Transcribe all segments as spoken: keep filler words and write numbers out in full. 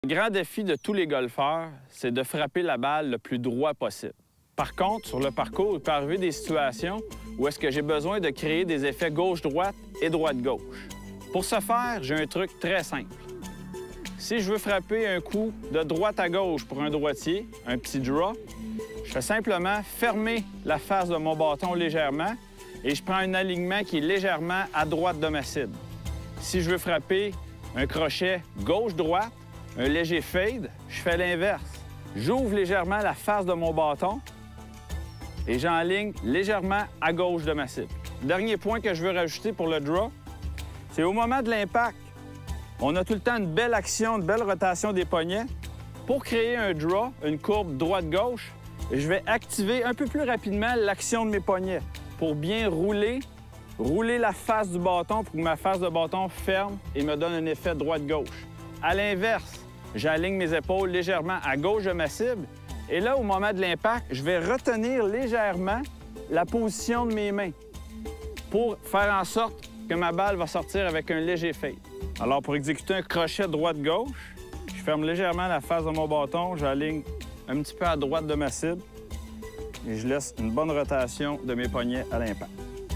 Le grand défi de tous les golfeurs, c'est de frapper la balle le plus droit possible. Par contre, sur le parcours, il peut arriver des situations où est-ce que j'ai besoin de créer des effets gauche-droite et droite-gauche. Pour ce faire, j'ai un truc très simple. Si je veux frapper un coup de droite à gauche pour un droitier, un petit draw, je fais simplement fermer la face de mon bâton légèrement et je prends un alignement qui est légèrement à droite de ma cible. Si je veux frapper un crochet gauche-droite, un léger fade, je fais l'inverse. J'ouvre légèrement la face de mon bâton et j'enligne légèrement à gauche de ma cible. Dernier point que je veux rajouter pour le draw, c'est au moment de l'impact, on a tout le temps une belle action, une belle rotation des poignets. Pour créer un draw, une courbe droite-gauche, je vais activer un peu plus rapidement l'action de mes poignets pour bien rouler, rouler la face du bâton pour que ma face de bâton ferme et me donne un effet droite-gauche. À l'inverse, j'aligne mes épaules légèrement à gauche de ma cible et là, au moment de l'impact, je vais retenir légèrement la position de mes mains pour faire en sorte que ma balle va sortir avec un léger fade. Alors, pour exécuter un crochet droite-gauche, je ferme légèrement la face de mon bâton, j'aligne un petit peu à droite de ma cible et je laisse une bonne rotation de mes poignets à l'impact.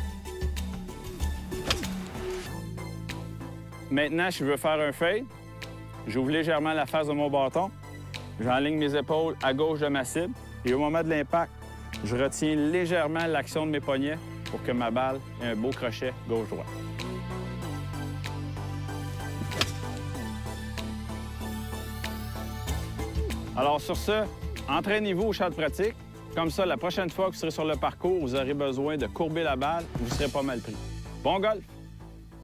Maintenant, si je veux faire un fade, j'ouvre légèrement la face de mon bâton, j'enligne mes épaules à gauche de ma cible et au moment de l'impact, je retiens légèrement l'action de mes poignets pour que ma balle ait un beau crochet gauche-droite. Alors sur ce, entraînez-vous au champ de pratique. Comme ça, la prochaine fois que vous serez sur le parcours, vous aurez besoin de courber la balle, vous serez pas mal pris. Bon golf!